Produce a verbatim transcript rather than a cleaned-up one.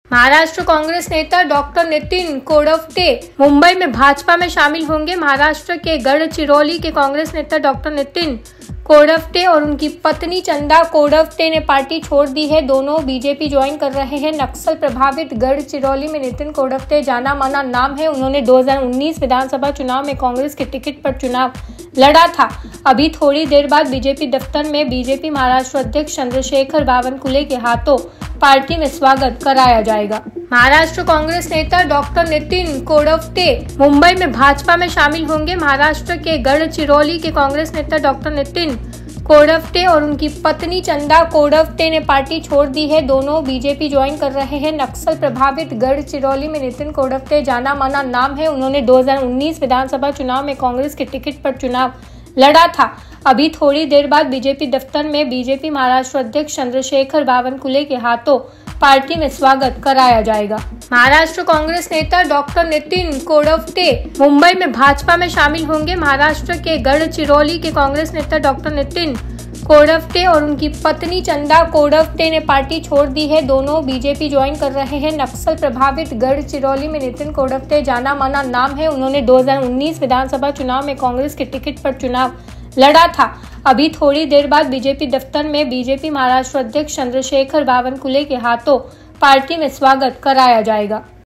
महाराष्ट्र कांग्रेस नेता डॉक्टर नितिन कोडवटे मुंबई में भाजपा में शामिल होंगे। महाराष्ट्र के गढ़चिरौली के कांग्रेस नेता डॉक्टर नितिन कोडवटे और उनकी पत्नी चंदा कोडवटे ने पार्टी छोड़ दी है। दोनों बीजेपी ज्वाइन कर रहे हैं। नक्सल प्रभावित गढ़चिरौली में नितिन कोडवटे जाना माना नाम है। उन्होंने दो हज़ार उन्नीस विधानसभा चुनाव में कांग्रेस के टिकट पर चुनाव लड़ा था। अभी थोड़ी देर बाद बीजेपी दफ्तर में बीजेपी महाराष्ट्र अध्यक्ष चंद्रशेखर बावनकुले के हाथों पार्टी में स्वागत कराया जाएगा। महाराष्ट्र कांग्रेस नेता डॉक्टर नितिन कोडवटे मुंबई में भाजपा में शामिल होंगे। महाराष्ट्र के गढ़चिरौली के कांग्रेस नेता डॉक्टर नितिन कोडवटे और उनकी पत्नी चंदा कोडवटे ने पार्टी छोड़ दी है। दोनों बीजेपी ज्वाइन कर रहे हैं। नक्सल प्रभावित गढ़चिरौली में नितिन कोडवटे जाना माना नाम है। उन्होंने दो हज़ार उन्नीस विधानसभा चुनाव में कांग्रेस के टिकट पर चुनाव लड़ा था। अभी थोड़ी देर बाद बीजेपी दफ्तर में बीजेपी महाराष्ट्र अध्यक्ष चंद्रशेखर बावनकुले के हाथों पार्टी में स्वागत कराया जाएगा। महाराष्ट्र कांग्रेस नेता डॉक्टर नितिन कोडवटे मुंबई में भाजपा में शामिल होंगे। महाराष्ट्र के गढ़चिरौली के कांग्रेस नेता डॉक्टर नितिन कोडवटे और उनकी पत्नी चंदा कोडवटे ने पार्टी छोड़ दी है। दोनों बीजेपी ज्वाइन कर रहे हैं। नक्सल प्रभावित गढ़चिरौली में नितिन कोडवटे जाना माना नाम है। उन्होंने दो हज़ार उन्नीस विधानसभा चुनाव में कांग्रेस के टिकट पर चुनाव लड़ा था। अभी थोड़ी देर बाद बीजेपी दफ्तर में बीजेपी महाराष्ट्र अध्यक्ष चंद्रशेखर बावनकुले के हाथों पार्टी में स्वागत कराया जाएगा।